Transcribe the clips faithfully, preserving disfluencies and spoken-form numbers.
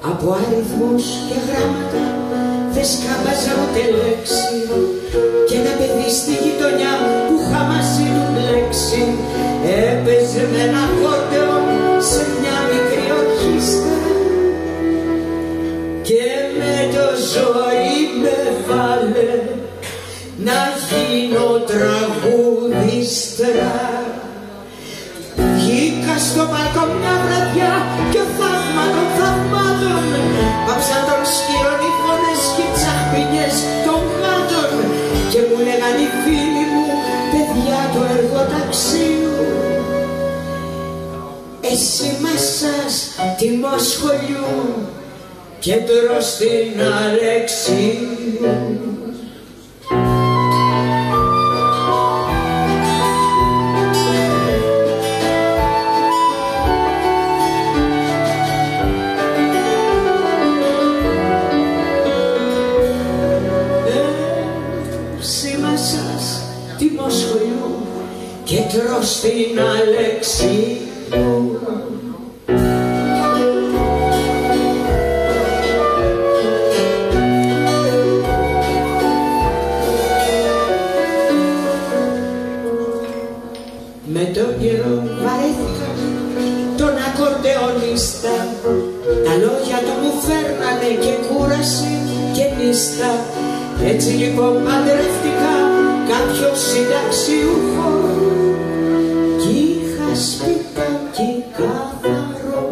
από αριθμούς και γράμματα δεν σκάβαζα ούτε λέξη, και ένα παιδί στη γειτονιά που είχα μαζί του μπλέξει έπαιζε με ένα ακόρντεον σε μια μικρή ορχήστρα, και με το ζωή με βάλε να γίνω τραγουδίστρα. Βγήκα στο παλκό μια βραδιά και ο θαύμα των θαυμάτων πάψαν των σκύρων οι φωνές και οι τσαχπινιές των γάτων, και μου λέγαν οι φίλοι μου, παιδιά του εργοταξίου, εσύ μασάς τιμόσχολιου και τρως την Αλεξίου. Και τρως την Αλεξίου. Με τον καιρό βαρέθηκα τον ακορντεονίστα, τα λόγια του μου φέρνανε και κούραση και νύστα. Έτσι λοιπόν παντρεύτηκα κάποιο συνταξιούχο κι είχα σπιτάκι καθαρό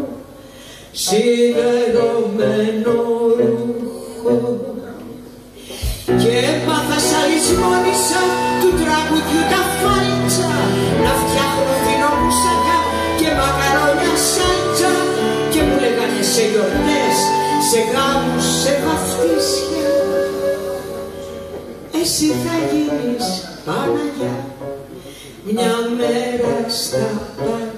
σιδερωμένο ρούχο, και έμαθα σαν λησμόνησα του τραγουδιού τα φάλτσα, να φτιάχνω δεινόμουσακα και μακαρόνια σάλτσα, και μου λέγανε σε γιορτές, σε γάμους, σε βαφτίσια, εσύ θα γίνεις Παναγιά μια μέρα στα Παναγιά.